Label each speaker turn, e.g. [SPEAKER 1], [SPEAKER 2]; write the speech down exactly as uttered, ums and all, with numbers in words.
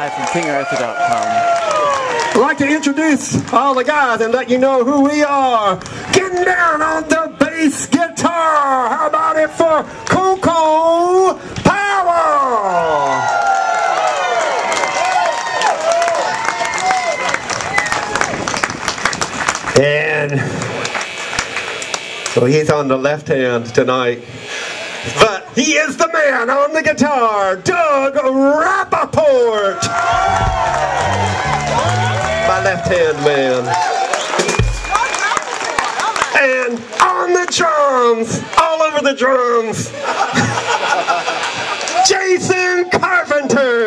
[SPEAKER 1] live from king arthur dot com.
[SPEAKER 2] I'd like to introduce all the guys and let you know who we are. Getting down on the bass guitar. How about it for Coco Power? And so he's on the left hand tonight. But he is the man on the guitar, Doug Rappaport. My left-hand man. And on the drums, all over the drums, Jason Carpenter.